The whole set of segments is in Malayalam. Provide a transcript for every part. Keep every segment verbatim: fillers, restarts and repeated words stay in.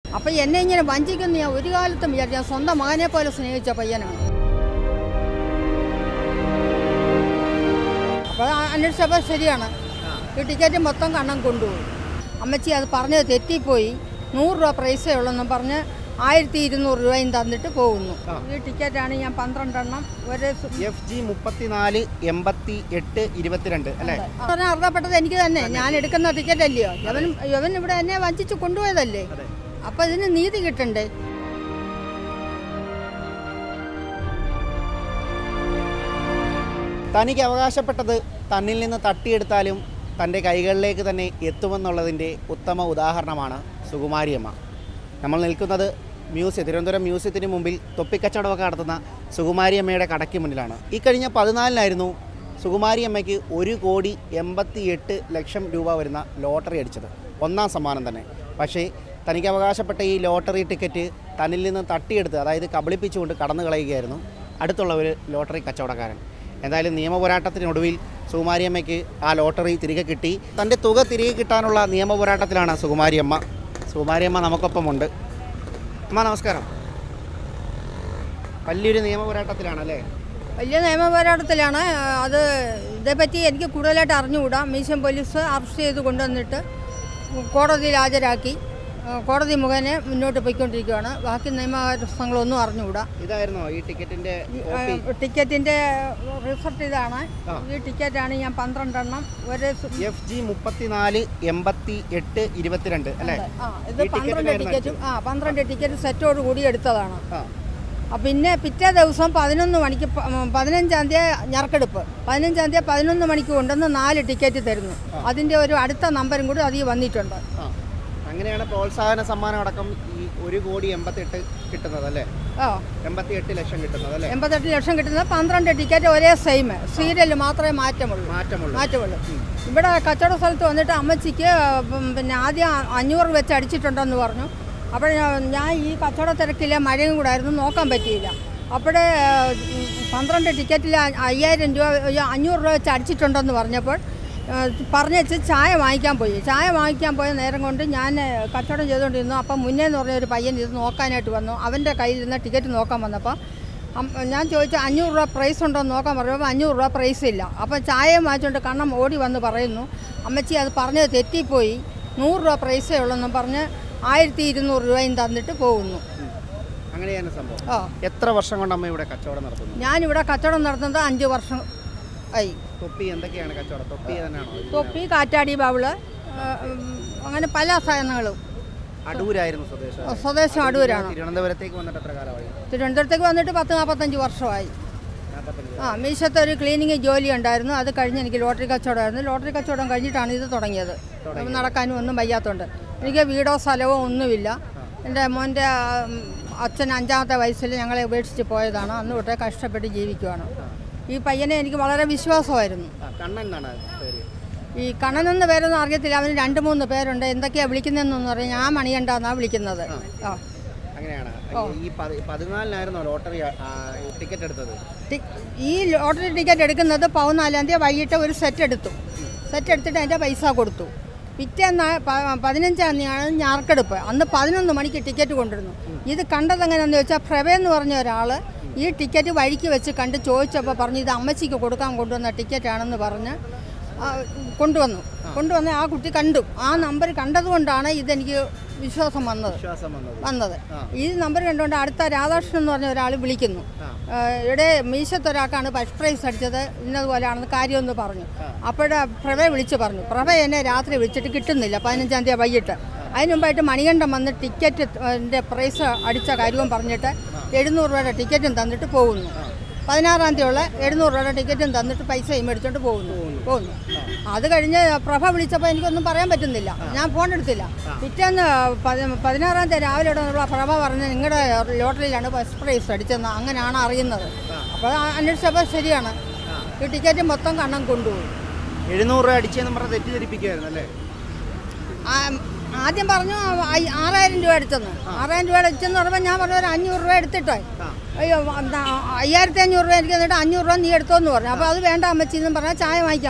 അപ്പം എന്നെ ഇങ്ങനെ വഞ്ചിക്കുന്ന ഞാൻ ഒരു കാലത്തും വിചാരിച്ചു. ഞാൻ സ്വന്തം മകനെ പോലെ സ്നേഹിച്ച പയ്യനാണ്. അപ്പോൾ അന്വേഷിച്ചപ്പോൾ ശരിയാണ്, ഈ ടിക്കറ്റ് മൊത്തം കണ്ണം കൊണ്ടുപോയി. അമ്മച്ചി അത് പറഞ്ഞത് തെറ്റിപ്പോയി, നൂറ് രൂപ പ്രൈസേ ഉള്ളെന്നും പറഞ്ഞ് ആയിരത്തി ഇരുന്നൂറ് രൂപയും തന്നിട്ട് പോകുന്നു. ഈ ടിക്കറ്റാണ് ഞാൻ പന്ത്രണ്ടെണ്ണം ഒരു എഫ് ജി മുപ്പത്തിനാല് എൺപത്തി എട്ട് ഇരുപത്തിരണ്ട് അല്ലേ പറഞ്ഞാൽ അർഹപ്പെട്ടത് എനിക്ക് തന്നെ. ഞാൻ എടുക്കുന്ന ടിക്കറ്റ് അല്ലയോ, യവൻ യവൻ ഇവിടെ എന്നെ വഞ്ചിച്ച് കൊണ്ടുപോയതല്ലേ. അപ്പം ഇതിന് നീതി കിട്ടണ്ടേ? തനിക്ക് അവകാശപ്പെട്ടത് തന്നിൽ നിന്ന് തട്ടിയെടുത്താലും തൻ്റെ കൈകളിലേക്ക് തന്നെ എത്തുമെന്നുള്ളതിൻ്റെ ഉത്തമ ഉദാഹരണമാണ് സുകുമാരിയമ്മ. നമ്മൾ നിൽക്കുന്നത് മ്യൂസിയം, തിരുവനന്തപുരം മ്യൂസിയത്തിന് മുമ്പിൽ തൊപ്പിക്കച്ചവടമൊക്കെ നടത്തുന്ന സുകുമാരിയമ്മയുടെ കടയ്ക്ക് മുന്നിലാണ്. ഈ കഴിഞ്ഞ പതിനാലിനായിരുന്നു സുകുമാരിയമ്മയ്ക്ക് ഒരു കോടി എൺപത്തി എട്ട് ലക്ഷം രൂപ വരുന്ന ലോട്ടറി അടിച്ചത്, ഒന്നാം സമ്മാനം തന്നെ. പക്ഷേ തനിക്ക് അവകാശപ്പെട്ട ഈ ലോട്ടറി ടിക്കറ്റ് തന്നിൽ നിന്ന് തട്ടിയെടുത്ത്, അതായത് കബളിപ്പിച്ചുകൊണ്ട് കടന്നു കളയുകയായിരുന്നു അടുത്തുള്ള ഒരു ലോട്ടറി കച്ചവടക്കാരൻ. എന്തായാലും നിയമപോരാട്ടത്തിനൊടുവിൽ സുകുമാരിയമ്മയ്ക്ക് ആ ലോട്ടറി തിരികെ കിട്ടി. തൻ്റെ തുക തിരികെ കിട്ടാനുള്ള നിയമപോരാട്ടത്തിലാണ് സുകുമാരിയമ്മ. സുകുമാരിയമ്മ നമുക്കൊപ്പമുണ്ട്. അമ്മ നമസ്കാരം. വലിയൊരു നിയമപോരാട്ടത്തിലാണല്ലേ? വലിയ നിയമപോരാട്ടത്തിലാണ്. അത് ഇതേപ്പറ്റി എനിക്ക് കൂടുതലായിട്ട് അറിഞ്ഞുകൂടാ. മ്യൂസിയം പോലീസ് അറസ്റ്റ് ചെയ്ത് കൊണ്ടുവന്നിട്ട് കോടതിയിൽ ഹാജരാക്കി, കോടതി മുഖേന മുന്നോട്ട് പോയിക്കൊണ്ടിരിക്കുകയാണ്. ബാക്കി നിയമപ്രശ്നങ്ങളൊന്നും അറിഞ്ഞുകൂടാ. ഇതായിരുന്നോ ഈ ടിക്കറ്റിൻ്റെ ടിക്കറ്റിൻ്റെ റിസൾട്ട് ഇതാണ്. ഈ ടിക്കറ്റാണ് ഞാൻ പന്ത്രണ്ടെണ്ണം ഒരു എഫ് ജി മുപ്പത്തിനാല് എൺപത്തി എട്ട് ഇരുപത്തിരണ്ട് അല്ലേ? ഇത് പന്ത്രണ്ട് ടിക്കറ്റും ആ പന്ത്രണ്ട് ടിക്കറ്റ് സെറ്റോട് കൂടി എടുത്തതാണ്. പിന്നെ പിറ്റേ ദിവസം പതിനൊന്ന് മണിക്ക് പതിനഞ്ചാം തീയതി ഞറക്കെടുപ്പ്. പതിനഞ്ചാം തീയതി പതിനൊന്ന് മണിക്ക് കൊണ്ടുവന്ന് നാല് ടിക്കറ്റ് തരുന്നു. അതിൻ്റെ ഒരു അടുത്ത നമ്പരും കൂടി അതിൽ വന്നിട്ടുണ്ട്. അങ്ങനെയാണ് പ്രോത്സാഹന സമ്മാനം അടക്കം ഈ ഒരു കോടി എൺപത്തെട്ട് കിട്ടുന്നത് അല്ലേ? ആ എൺപത്തി എട്ട് ലക്ഷം കിട്ടുന്നത് അല്ലേ? എൺപത്തെട്ട് ലക്ഷം കിട്ടുന്നത് പന്ത്രണ്ട് ടിക്കറ്റ് ഒരേ സെയിം. സീരിയൽ മാത്രമേ മാറ്റമുള്ളൂ മാറ്റമുള്ളൂ മാറ്റമുള്ളൂ ഇവിടെ കച്ചവട സ്ഥലത്ത് വന്നിട്ട് അമ്മച്ചിക്ക് പിന്നെ ആദ്യം അഞ്ഞൂറ് വെച്ച് അടിച്ചിട്ടുണ്ടെന്ന് പറഞ്ഞു. അപ്പോൾ ഞാൻ ഈ കച്ചവട തിരക്കിലെ മഴയും കൂടെ ആയിരുന്നു, നോക്കാൻ പറ്റിയില്ല. അപ്പോഴേ പന്ത്രണ്ട് ടിക്കറ്റിൽ അയ്യായിരം രൂപ അഞ്ഞൂറ് രൂപ വെച്ച് അടിച്ചിട്ടുണ്ടെന്ന് പറഞ്ഞപ്പോൾ പറഞ്ഞു വെച്ച് ചായ വാങ്ങിക്കാൻ പോയി. ചായ വാങ്ങിക്കാൻ പോയ നേരം കൊണ്ട് ഞാൻ കച്ചവടം ചെയ്തുകൊണ്ടിരുന്നു. അപ്പം മുന്നേ എന്ന് പറഞ്ഞ ഒരു പയ്യൻ ഇത് നോക്കാനായിട്ട് വന്നു. അവൻ്റെ കയ്യിലിരുന്ന ടിക്കറ്റ് നോക്കാൻ വന്നപ്പോൾ ഞാൻ ചോദിച്ചു അഞ്ഞൂറ് രൂപ പ്രൈസ് ഉണ്ടോ എന്ന് നോക്കാൻ പറഞ്ഞപ്പോൾ അഞ്ഞൂറ് രൂപ പ്രൈസ് ഇല്ല. അപ്പം ചായ വാങ്ങിച്ചുകൊണ്ട് കണ്ണം ഓടി വന്ന് പറയുന്നു, അമ്മച്ചി അത് പറഞ്ഞത് തെറ്റിപ്പോയി, നൂറ് രൂപ പ്രൈസേ ഉള്ളെന്നും പറഞ്ഞ് ആയിരത്തി ഇരുന്നൂറ് രൂപയും തന്നിട്ട് പോകുന്നു. അങ്ങനെയാണ് സംഭവം. ആ എത്ര വർഷം കൊണ്ട് അമ്മ ഇവിടെ കച്ചവടം നടത്തുന്നു? ഞാനിവിടെ കച്ചവടം നടത്തുന്നത് അഞ്ച് വർഷം ആയി. തൊപ്പി എന്തൊക്കെയാണ് കച്ചവടം? തൊപ്പി തന്നെയാണോ? തൊപ്പി, കാറ്റാടി ബൗള്, അങ്ങനെ പല സാധനങ്ങളും. അടൂരായിരുന്നു സ്വദേശം? സ്വദേശം അടൂരാണ്. തിരുവനന്തപുരത്തേക്ക് വന്നിട്ട് എത്ര കാലമായി? തിരുവനന്തപുരത്തേക്ക് വന്നിട്ട് പത്ത് നാൽപ്പത്തഞ്ച് വർഷമായി. ആ മീശത്തെ ഒരു ക്ലീനിങ് ജോലി ഉണ്ടായിരുന്നു, അത് കഴിഞ്ഞ് എനിക്ക് ലോട്ടറി കച്ചവടമായിരുന്നു. ലോട്ടറി കച്ചവടം കഴിഞ്ഞിട്ടാണ് ഇത് തുടങ്ങിയത്. നടക്കാനും ഒന്നും വയ്യാത്തതുകൊണ്ട് എനിക്ക് വീടോ സ്ഥലമോ ഒന്നുമില്ല. എൻ്റെ മോൻ്റെ അച്ഛൻ അഞ്ചാമത്തെ വയസ്സിൽ ഞങ്ങളെ ഉപേക്ഷിച്ച് പോയതാണ്. അന്ന് തൊട്ടേ കഷ്ടപ്പെട്ട് ജീവിക്കുവാണ്. ഈ പയ്യനെ എനിക്ക് വളരെ വിശ്വാസമായിരുന്നു. ഈ കണ്ണനെന്ന് പേരൊന്നും അറിയത്തില്ല, അവന് രണ്ട് മൂന്ന് പേരുണ്ട്. എന്തൊക്കെയാണ് വിളിക്കുന്നതെന്നൊന്നും അറിയാം. ഞാൻ മണികണ്ഠാന്നാണ് വിളിക്കുന്നത്. ആ അങ്ങനെയാണ്. ഈ പതിനാലിനായിരുന്നോ ലോട്ടറി ടിക്കറ്റ് എടുത്തത്? ഈ ലോട്ടറി ടിക്കറ്റ് എടുക്കുന്നത് പതിനാലാം തീയതി വൈകിട്ട് ഒരു സെറ്റ് എടുത്തു. സെറ്റ് എടുത്തിട്ട് അതിൻ്റെ പൈസ കൊടുത്തു. പിറ്റേന്ന് പതിനഞ്ചാം തീയതിയാണ് ഞാർക്കെടുപ്പ്. അന്ന് പതിനൊന്ന് മണിക്ക് ടിക്കറ്റ് കൊണ്ടിരുന്നു. ഇത് കണ്ടത് എങ്ങനെയാണെന്ന് ചോദിച്ചാൽ പ്രഭയെന്ന് പറഞ്ഞ ഒരാൾ ഈ ടിക്കറ്റ് വഴിക്ക് വെച്ച് കണ്ട് ചോദിച്ചപ്പോൾ പറഞ്ഞു ഇത് അമ്മച്ചിക്ക് കൊടുക്കാൻ കൊണ്ടുവന്ന ടിക്കറ്റാണെന്ന് പറഞ്ഞ് കൊണ്ടുവന്നു. കൊണ്ടുവന്ന് ആ കുട്ടി കണ്ടു. ആ നമ്പർ കണ്ടതുകൊണ്ടാണ് ഇതെനിക്ക് വിശ്വാസം വന്നത് വന്നത് ഈ നമ്പർ കണ്ടുകൊണ്ട് അടുത്ത രാധാകൃഷ്ണൻ എന്ന് പറഞ്ഞ ഒരാൾ വിളിക്കുന്നു. ഇവിടെ മീശത്തൊരാൾക്കാണ് ഫസ്റ്റ് പ്രൈസ് അടിച്ചത്, ഇന്നതുപോലെയാണെന്ന് കാര്യമെന്ന് പറഞ്ഞു. അപ്പോഴേ പ്രഭയെ വിളിച്ച് പറഞ്ഞു. പ്രഭ എന്നെ രാത്രി വിളിച്ചിട്ട് കിട്ടുന്നില്ല. പതിനഞ്ചാം തീയതി വൈകിട്ട് അതിന് മുമ്പായിട്ട് മണികണ്ഠൻ വന്ന് ടിക്കറ്റിൻ്റെ പ്രൈസ് അടിച്ച കാര്യവും പറഞ്ഞിട്ട് എഴുന്നൂറ് രൂപയുടെ ടിക്കറ്റും തന്നിട്ട് പോകുന്നു. പതിനാറാം തീയതി ഉള്ള എഴുന്നൂറ് രൂപയുടെ ടിക്കറ്റും തന്നിട്ട് പൈസയും മേടിച്ചോണ്ട് പോകുന്നു പോകുന്നു അത് കഴിഞ്ഞ് പ്രഭ വിളിച്ചപ്പോൾ എനിക്കൊന്നും പറയാൻ പറ്റുന്നില്ല. ഞാൻ ഫോൺ എടുത്തില്ല. പിറ്റേന്ന് പതിനാറാം തീയതി രാവിലെ ഇവിടെ പ്രഭ പറഞ്ഞ് നിങ്ങളുടെ ലോട്ടറിയിലാണ് ഫസ്റ്റ് പ്രൈസ് അടിച്ചെന്ന്. അങ്ങനെയാണ് അറിയുന്നത്. അപ്പോൾ അന്വേഷിച്ചപ്പോൾ ശരിയാണ്, ഈ ടിക്കറ്റ് മൊത്തം കണ്ണം കൊണ്ടുപോയി. എഴുന്നൂറ് രൂപ അടിച്ചെന്ന് പറഞ്ഞാൽ തെറ്റിദ്ധരിപ്പിക്കുമായിരുന്നു അല്ലേ? ആദ്യം പറഞ്ഞു ആറായിരം രൂപ എടുത്തെന്ന്. ആറായിരം രൂപ അടിച്ചെന്ന് പറയുമ്പോൾ ഞാൻ പറഞ്ഞു ഒരു അഞ്ഞൂറ് രൂപ എടുത്തിട്ടോ. അയ്യോ അയ്യായിരത്തി അഞ്ഞൂറ് രൂപ എനിക്ക് എന്നിട്ട് അഞ്ഞൂറ് രൂപ നീ എടുത്തോന്ന് പറഞ്ഞു. അപ്പോൾ അത് വേണ്ട അമ്മച്ചി എന്നും പറഞ്ഞാൽ ചായ വാങ്ങിക്കാൻ പോയി.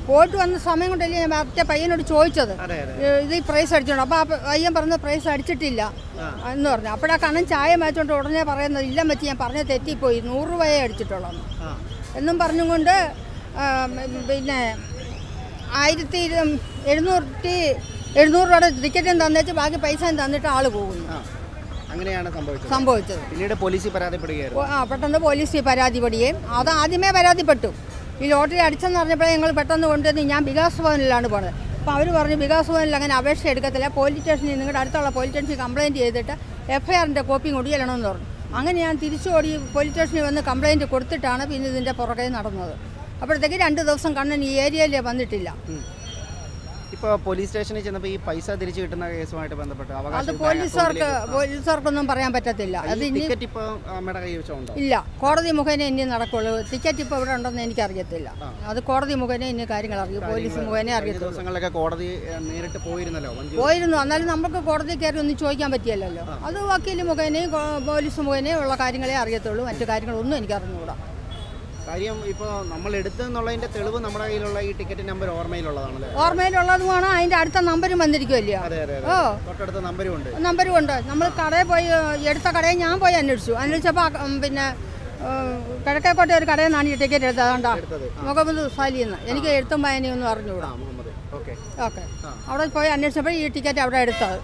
പോയിട്ട് വന്ന സമയം കൊണ്ടല്ലേ ഞാൻ മറ്റേ പയ്യനോട് ചോദിച്ചത് അതെ അതെ ഏ, ഇത് ഈ പ്രൈസ് അടിച്ചോണ്ട് അപ്പോൾ ആ പയ്യൻ പറഞ്ഞ പ്രൈസ് അടിച്ചിട്ടില്ല എന്ന് പറഞ്ഞു. അപ്പോഴാ കണ്ണൻ ചായ മേടിച്ചോണ്ട് ഉടനെ പറയുന്നത് ഇല്ല മച്ചി ഞാൻ പറഞ്ഞ തെറ്റിപ്പോയി നൂറ് രൂപയെ അടിച്ചിട്ടുള്ളൂ ആ എന്നും പറഞ്ഞുകൊണ്ട് ആ, പിന്നെ ആയിരത്തി ഇരു എഴുന്നൂറ്റി എഴുന്നൂറ് രൂപയുടെ ടിക്കറ്റും തന്നേച്ച് ബാക്കി പൈസയും തന്നിട്ട് ആൾ പോകുന്നു. ആ അങ്ങനെയാണ് സംഭവിച്ചത് സംഭവിച്ചത് പിന്നീട് പോലീസിൽ പരാതിപ്പെടുകയായിരുന്നു. ആ പെട്ടെന്ന് പോലീസിൽ പരാതിപ്പെടുകയും അത് ആദ്യമേ പരാതിപ്പെട്ടു. ഈ ലോട്ടറി അടിച്ചെന്ന് പറഞ്ഞപ്പോഴേ ഞങ്ങൾ പെട്ടെന്ന് കൊണ്ടുവന്ന് ഞാൻ വികാസ് ഭവനിലാണ് പോണത്. അപ്പോൾ അവർ പറഞ്ഞു വികാസ് ഭവനിൽ അങ്ങനെ അപേക്ഷ എടുക്കത്തില്ല, പോലീസ് സ്റ്റേഷനിൽ നിങ്ങളുടെ അടുത്തുള്ള പോലീസ് സ്റ്റേഷനിൽ കംപ്ലയിൻറ്റ് ചെയ്തിട്ട് എഫ് ഐ ആറിൻ്റെ കോപ്പിയും കൂടി ചെല്ലണമെന്ന് പറഞ്ഞു. അങ്ങനെ ഞാൻ തിരിച്ചോടി പോലീസ് സ്റ്റേഷനിൽ വന്ന് കംപ്ലയിൻറ്റ് കൊടുത്തിട്ടാണ് പിന്നെ ഇതിൻ്റെ പുറകെ നടന്നത്. അപ്പോഴത്തേക്ക് രണ്ട് ദിവസം കണ്ണൻ ഈ ഏരിയയിൽ വന്നിട്ടില്ല. ഇപ്പോൾ പോലീസ് സ്റ്റേഷനിൽ ചെന്നപ്പോൾ ഈ പൈസ തിരിച്ചു കിട്ടുന്ന കേസുമായിട്ട് ബന്ധപ്പെട്ട് അത് അവകാശം പോലീസുകാർക്ക് പോലീസുകാർക്കൊന്നും പറയാൻ പറ്റത്തില്ല. അത് ഇനി ടിക്കറ്റ് ഇപ്പോൾ അമ്മയുടെ കൈ വെച്ചുണ്ടോ? ഇല്ല, കോടതി മുഖേന ഇനി നടക്കുള്ളൂ. ടിക്കറ്റ് ഇപ്പോൾ ഇവിടെ ഉണ്ടെന്ന് എനിക്കറിയത്തില്ല. അത് കോടതി മുഖേന ഇനി കാര്യങ്ങൾ അറിയും, പോലീസ് മുഖേന അറിയത്തുള്ളൂ. ദിവസങ്ങളിലൊക്കെ കോടതി നേരിട്ട് പോയിരുന്നല്ലോ പോയിരുന്നു, എന്നാലും നമുക്ക് കോടതി കയറി ഒന്നും ചോദിക്കാൻ പറ്റിയല്ലോ. അത് വക്കീൽ മുഖേനയും പോലീസ് മുഖേനയും ഉള്ള കാര്യങ്ങളെ അറിയത്തുള്ളൂ, മറ്റു കാര്യങ്ങളൊന്നും എനിക്ക് അറിഞ്ഞുകൂടാ. കാര്യം ഇപ്പോൾ നമ്മൾ എടുത്തെന്നുള്ളതിന്റെ തെളിവ് നമ്മുടെ കയ്യിലുള്ള ഈ ടിക്കറ്റ് നമ്പർ ഓർമ്മയിലുള്ളതാണല്ലേ? ഓർമ്മയിലുള്ളതുമാണ്, അതിൻ്റെ അടുത്ത നമ്പരും വന്നിരിക്കുമല്ലോ. അതെ അതെ ഓ തൊട്ടടുത്ത നമ്പരും ഉണ്ട്. നമ്പരും ഉണ്ട്. നമ്മൾ കടയിൽ പോയി എടുത്ത കടയിൽ ഞാൻ പോയി അന്വേഷിച്ചു. അന്വേഷിച്ചപ്പോൾ പിന്നെ കിഴക്കേക്കോട്ടെ ഒരു കടയിൽ നിന്നാണ് ഈ ടിക്കറ്റ് എടുത്തത്. അതുകൊണ്ടാ മുഖമ്മദ് സാലിയെന്ന്. എനിക്ക് എഴുത്തും വായനയൊന്നും അറിഞ്ഞുകൂടാ. ഓക്കെ അവിടെ പോയി അന്വേഷിച്ചപ്പോൾ ഈ ടിക്കറ്റ് അവിടെ എടുത്തത്.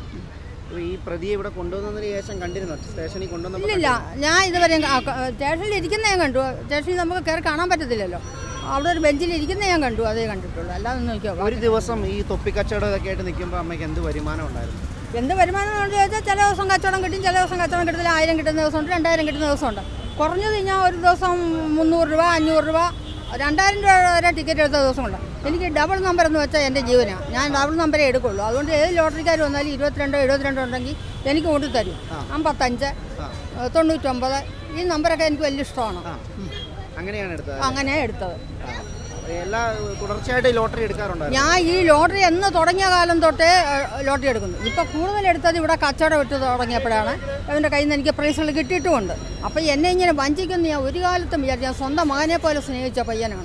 ഈ പ്രതിയെ ഇവിടെ കൊണ്ടുവന്നതിന് ശേഷം കണ്ടിരുന്നു സ്റ്റേഷനിൽ കൊണ്ടുവന്ന? ഇല്ലില്ല, ഞാൻ ഇതുവരെ സ്റ്റേഷനിൽ ഇരിക്കുന്ന ഞാൻ കണ്ടു. സ്റ്റേഷനിൽ നമുക്ക് കയറി കാണാൻ പറ്റത്തില്ലല്ലോ. അവിടെ ഒരു ബെഞ്ചിൽ ഇരിക്കുന്ന ഞാൻ കണ്ടു, അതേ കണ്ടിട്ടുള്ളൂ. അല്ലാതെ നോക്കിയോ ഒരു ദിവസം ഈ തൊപ്പിക്കച്ചവടം ഇതൊക്കെ ആയിട്ട് നിൽക്കുമ്പോൾ അമ്മയ്ക്ക് എന്ത് വരുമാനം ഉണ്ടായിരുന്നു? എന്ത് വരുമാനം എന്ന് ചോദിച്ചാൽ ചില ദിവസം കച്ചവടം കിട്ടും, ചില ദിവസം കച്ചവടം കിട്ടില്ല. ആയിരം കിട്ടുന്ന ദിവസമുണ്ട്, രണ്ടായിരം കിട്ടുന്ന ദിവസമുണ്ട്. കുറഞ്ഞത് ഞാൻ ഒരു ദിവസം മുന്നൂറ് രൂപ അഞ്ഞൂറ് രൂപ രണ്ടായിരം രൂപ വരെ ടിക്കറ്റ് എടുത്ത ദിവസമുണ്ട്. എനിക്ക് ഡബിൾ നമ്പർ എന്ന് വെച്ചാൽ എൻ്റെ ജീവനാണ്. ഞാൻ ഡബിൾ നമ്പറേ എടുക്കുള്ളൂ. അതുകൊണ്ട് ഏത് ലോട്ടറിക്കാർ വന്നാലും ഇരുപത്തിരണ്ടോ എഴുപത്തിരണ്ടോ ഉണ്ടെങ്കിൽ എനിക്ക് കൊണ്ടു തരും. അമ്പത്തഞ്ച് തൊണ്ണൂറ്റൊമ്പത് ഈ നമ്പറൊക്കെ എനിക്ക് വലിയ ഇഷ്ടമാണ്. അങ്ങനെയാണ് എടുത്തത്? അങ്ങനെ എടുത്തത്. എല്ലാ തുടർച്ചയായിട്ട് ലോട്ടറി എടുക്കാറുണ്ട്? ഞാൻ ഈ ലോട്ടറി എന്ന് തുടങ്ങിയ കാലം തൊട്ടേ ലോട്ടറി എടുക്കുന്നു. ഇപ്പോൾ കൂടുതൽ എടുത്തത് ഇവിടെ കച്ചവടം വിട്ട് തുടങ്ങിയപ്പോഴാണ്. അവൻ്റെ കയ്യിൽ നിന്ന് എനിക്ക് പ്രൈസുകൾ കിട്ടിയിട്ടുമുണ്ട്. അപ്പോൾ എന്നെ ഇങ്ങനെ വഞ്ചിക്കുന്ന ഞാൻ ഒരു കാലത്തും വിചാരിച്ചു. ഞാൻ സ്വന്തം മകനെ പോലെ സ്നേഹിച്ച പയ്യനാണ്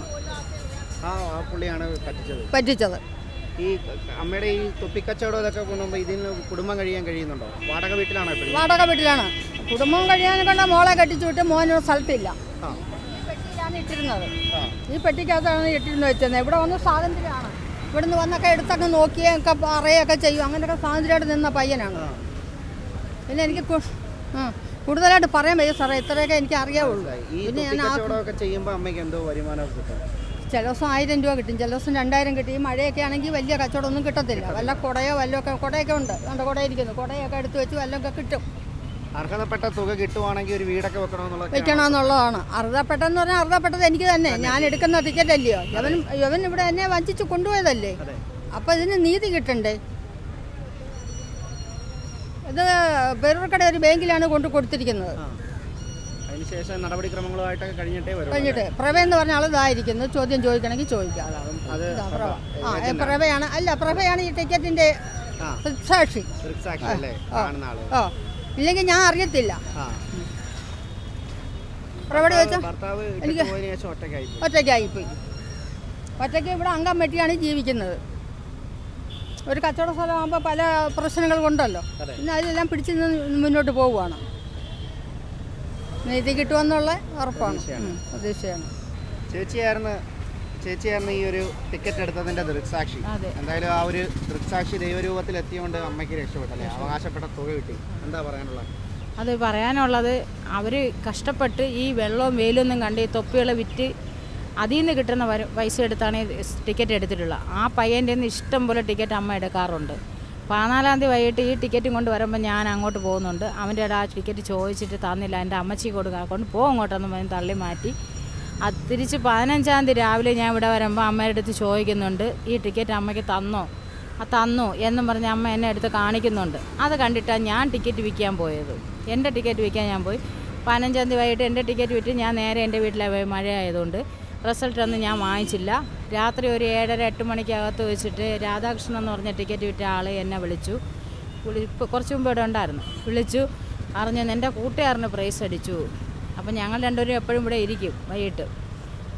പറ്റിച്ചത്. ഈ അമ്മയുടെ ഈ തൊപ്പിക്കച്ചവടം ഇതൊക്കെ കൊണ്ടുപോകുമ്പോൾ ഇതിന് കുടുംബം കഴിയാൻ കഴിയുന്നുണ്ടോ? വാടക വീട്ടിലാണോ? വാടക വീട്ടിലാണ്. കുടുംബം കഴിയാൻ കണ്ട മോളെ കെട്ടിച്ചു വിട്ട് മോനൊരു സ്ഥലത്തില്ല. ഇട്ടിരുന്നത് ഈ പെട്ടിക്കകത്താണ് ഇട്ടിരുന്ന് വെച്ചത്. ഇവിടെ വന്ന് സ്വാതന്ത്ര്യമാണ്. ഇവിടുന്ന് വന്നൊക്കെ എടുത്തൊക്കെ നോക്കിയൊക്കെ പറയുകയൊക്കെ ചെയ്യും. അങ്ങനെയൊക്കെ സ്വാതന്ത്ര്യമായിട്ട് നിന്ന പയ്യനാണ്. പിന്നെ എനിക്ക് കൂടുതലായിട്ട് പറയാൻ വയ്യ സാറേ, ഇത്രയൊക്കെ എനിക്ക് അറിയാവുള്ളൂ. പിന്നെ ഞാൻ ചില ദിവസം ആയിരം രൂപ കിട്ടും, ചില ദിവസം രണ്ടായിരം കിട്ടും. ഈ മഴയൊക്കെ ആണെങ്കിൽ വലിയ കച്ചവടം ഒന്നും കിട്ടത്തില്ല. വല്ല കുടയോ വല്ലതൊക്കെ കുടയൊക്കെ ഉണ്ട്, കണ്ട കുടയിരിക്കുന്നു. കുടയൊക്കെ എടുത്ത് വെച്ച് വല്ലതൊക്കെ കിട്ടും. അർഹതപ്പെട്ട തുക കിട്ടുവാണെങ്കിൽ ഒരു വീടൊക്കെ വെക്കണമെന്നുള്ളത് വെക്കണമെന്നുള്ളതാണ്. അർഹതപ്പെട്ടെന്ന് പറഞ്ഞാൽ അർഹതപ്പെട്ടത് എനിക്ക് തന്നെ. ഞാൻ എടുക്കുന്ന ടിക്കറ്റ് അല്ലയോ. യവൻ യവൻ ഇവിടെ എന്നെ വഞ്ചിച്ച് കൊണ്ടുപോയതല്ലേ. അപ്പം ഇതിന് നീതി കിട്ടണ്ടേ. ഇത് പേരൂർക്കട ഒരു ബാങ്കിലാണ് കൊണ്ട് കൊടുത്തിരിക്കുന്നത്. അതിനുശേഷം നടപടിക്രമങ്ങളുമായിട്ടൊക്കെ കഴിഞ്ഞിട്ടേ വരും. കഴിഞ്ഞിട്ട് പ്രഭ എന്ന് പറഞ്ഞ ആൾ ഇതായിരിക്കുന്നത്. ചോദ്യം ചോദിക്കണമെങ്കിൽ ചോദിക്കാം. ആ പ്രഭയാണ്. അല്ല, പ്രഭയാണ് ഈ ടിക്കറ്റിൻ്റെ സാക്ഷി. ഓ ഇല്ലെങ്കിൽ ഞാൻ അറിയത്തില്ല. പ്രവടി വെച്ചാൽ എനിക്ക് ഒറ്റയ്ക്കായിപ്പോയി. ഒറ്റയ്ക്ക് ഇവിടെ അംഗം വെട്ടിയാണ് ജീവിക്കുന്നത്. ഒരു കച്ചവട സ്ഥലമാകുമ്പോൾ പല പ്രശ്നങ്ങൾ കൊണ്ടല്ലോ. പിന്നെ അതിലെല്ലാം പിടിച്ച് മുന്നോട്ട് പോവുകയാണ്. നീതി കിട്ടുമെന്നുള്ള ഉറപ്പാണ്, പ്രതീക്ഷയാണ്. ചേച്ചിയായിരുന്നു ചേച്ചിയായിരുന്നു ഈ ഒരു ടിക്കറ്റ് എടുത്തതിൻ്റെ ദൃക്സാക്ഷി. എന്തായാലും ആ ഒരു ദൃക്സാക്ഷി ദൈവരൂപത്തിൽ എത്തിയോണ്ട് അമ്മയ്ക്ക് രക്ഷപ്പെട്ടല്ലേ, അവകാശപ്പെട്ട തുക കിട്ടി. എന്താ പറയാനുള്ളത്? അത് പറയാനുള്ളത്, അവർ കഷ്ടപ്പെട്ട് ഈ വെള്ളവും വെയിലൊന്നും കണ്ട് ഈ തൊപ്പികളെ വിറ്റ് അതിൽ നിന്ന് കിട്ടുന്ന പൈസ എടുത്താണ് ടിക്കറ്റ് എടുത്തിട്ടുള്ളത്. ആ പയ്യൻ്റെ നിന്ന് ഇഷ്ടം പോലെ ടിക്കറ്റ് അമ്മ എടുക്കാറുണ്ട്. പതിനാലാം തീയതി വൈകിട്ട് ഈ ടിക്കറ്റും കൊണ്ട് വരുമ്പോൾ ഞാൻ അങ്ങോട്ട് പോകുന്നുണ്ട്. അവൻ്റെ ആ ടിക്കറ്റ് ചോദിച്ചിട്ട് തന്നില്ല. എൻ്റെ അമ്മച്ചി കൊടുക്കാൻ കൊണ്ട് പോകും അങ്ങോട്ടൊന്നും പറഞ്ഞ് തള്ളി മാറ്റി. അത് തിരിച്ച് പതിനഞ്ചാം തീയതി രാവിലെ ഞാൻ ഇവിടെ വരുമ്പോൾ അമ്മയുടെ അടുത്ത് ചോദിക്കുന്നുണ്ട്, ഈ ടിക്കറ്റ് അമ്മയ്ക്ക് തന്നോ? ആ തന്നു എന്നും പറഞ്ഞ് അമ്മ എന്നെ എടുത്ത് കാണിക്കുന്നുണ്ട്. അത് കണ്ടിട്ടാണ് ഞാൻ ടിക്കറ്റ് വിൽക്കാൻ പോയത്. എൻ്റെ ടിക്കറ്റ് വിൽക്കാൻ ഞാൻ പോയി. പതിനഞ്ചാം തീയതി വൈകിട്ട് എൻ്റെ ടിക്കറ്റ് വിറ്റ് ഞാൻ നേരെ എൻ്റെ വീട്ടിലെ പോയി. മഴ ആയതുകൊണ്ട് റിസൾട്ടൊന്നും ഞാൻ വാങ്ങിച്ചില്ല. രാത്രി ഒരു ഏഴര എട്ട് മണിക്കകത്ത് വെച്ചിട്ട് രാധാകൃഷ്ണൻ എന്ന് പറഞ്ഞ ടിക്കറ്റ് വിറ്റ ആൾ എന്നെ വിളിച്ചു. വിളി ഇപ്പോൾ കുറച്ച് മുമ്പ് ഇവിടെ ഉണ്ടായിരുന്നു. വിളിച്ചു അറിഞ്ഞു എൻ്റെ കൂട്ടുകാരന് പ്രൈസ് അടിച്ചു. അപ്പം ഞങ്ങൾ രണ്ടുപേരും എപ്പോഴും ഇവിടെ ഇരിക്കും വൈകിട്ട്.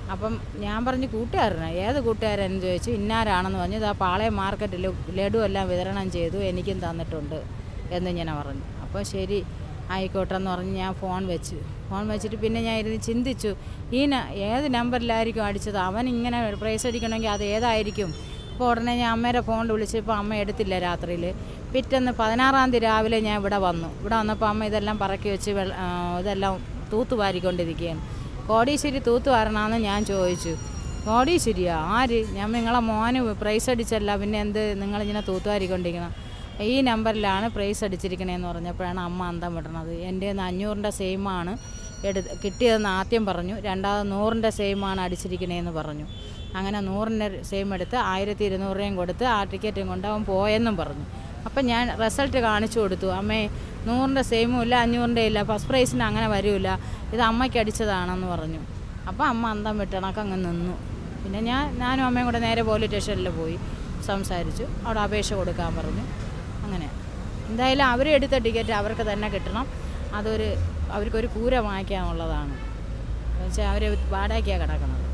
അപ്പം ഞാൻ പറഞ്ഞു കൂട്ടുകാരനാണ്, ഏത് കൂട്ടുകാരെന്ന് ചോദിച്ചു. ഇന്നാരാണെന്ന് പറഞ്ഞു. ആ പാളയം മാർക്കറ്റിൽ ലഡു എല്ലാം വിതരണം ചെയ്തു, എനിക്കും തന്നിട്ടുണ്ട് എന്ന് ഇങ്ങനെ പറഞ്ഞു. അപ്പോൾ ശരി ആയിക്കോട്ടെ എന്ന് പറഞ്ഞ് ഞാൻ ഫോൺ വെച്ചു. ഫോൺ വെച്ചിട്ട് പിന്നെ ഞാൻ ഇരുന്ന് ചിന്തിച്ചു, ഈ ഏത് നമ്പറിലായിരിക്കും അടിച്ചത്, അവൻ ഇങ്ങനെ പ്രൈസ് അടിക്കണമെങ്കിൽ അത് ഏതായിരിക്കും. അപ്പോൾ ഉടനെ ഞാൻ അമ്മയുടെ ഫോണിൽ വിളിച്ചപ്പോൾ അമ്മ എടുത്തില്ല രാത്രിയിൽ. പിറ്റേന്ന് പതിനാറാം തീയതി രാവിലെ ഞാൻ ഇവിടെ വന്നു. ഇവിടെ വന്നപ്പോൾ അമ്മ ഇതെല്ലാം പറക്കി വെച്ച് വെള്ള ഇതെല്ലാം തൂത്തുവാരിക്കൊണ്ടിരിക്കുകയാണ്. കോടീശ്വരി തൂത്തുവാരണമെന്ന് ഞാൻ ചോദിച്ചു. കോടീശ്വരിയാ ആര്? ഞാൻ നിങ്ങളെ മോന് പ്രൈസ് അടിച്ചല്ല, പിന്നെ എന്ത് നിങ്ങളിങ്ങനെ തൂത്തുവാരിക്കൊണ്ടിരിക്കണം. ഈ നമ്പറിലാണ് പ്രൈസ് അടിച്ചിരിക്കണേന്ന് പറഞ്ഞപ്പോഴാണ് അമ്മ അന്തം വിടണത്. എൻ്റെ കയ്യിൽ നിന്ന് അഞ്ഞൂറിൻ്റെ സെയിമാണ് എടു കിട്ടിയതെന്ന് ആദ്യം പറഞ്ഞു. രണ്ടാമത് നൂറിൻ്റെ സെയിമാണ് അടിച്ചിരിക്കണേന്ന് പറഞ്ഞു. അങ്ങനെ നൂറിൻ്റെ സെയിം എടുത്ത് ആയിരത്തി ഇരുന്നൂറ് രൂപയും കൊടുത്ത് ആ ടിക്കറ്റും കൊണ്ട് അവൻ പോയെന്നും പറഞ്ഞു. അപ്പം ഞാൻ റിസൾട്ട് കാണിച്ചു കൊടുത്തു. അമ്മേ നൂറിൻ്റെ സെയിമും ഇല്ല, അഞ്ഞൂറിൻ്റെ ഇല്ല, ഫസ്റ്റ് പ്രൈസിന് അങ്ങനെ വരില്ല, ഇത് അമ്മയ്ക്ക് അടിച്ചതാണെന്ന് പറഞ്ഞു. അപ്പോൾ അമ്മ അന്തം വിട്ടണക്ക് അങ്ങ് നിന്നു. പിന്നെ ഞാൻ ഞാനും അമ്മയും കൂടെ നേരെ പോലീസ് സ്റ്റേഷനിൽ പോയി സംസാരിച്ചു. അവിടെ അപേക്ഷ കൊടുക്കാൻ പറഞ്ഞു. അങ്ങനെ എന്തായാലും അവരെടുത്ത ടിക്കറ്റ് അവർക്ക് തന്നെ കിട്ടണം. അതൊരു അവർക്കൊരു കൂര വാങ്ങിക്കാനുള്ളതാണ്. എന്നുവെച്ചാൽ അവർ വാടകയ്ക്കാണ് കിടക്കുന്നത്.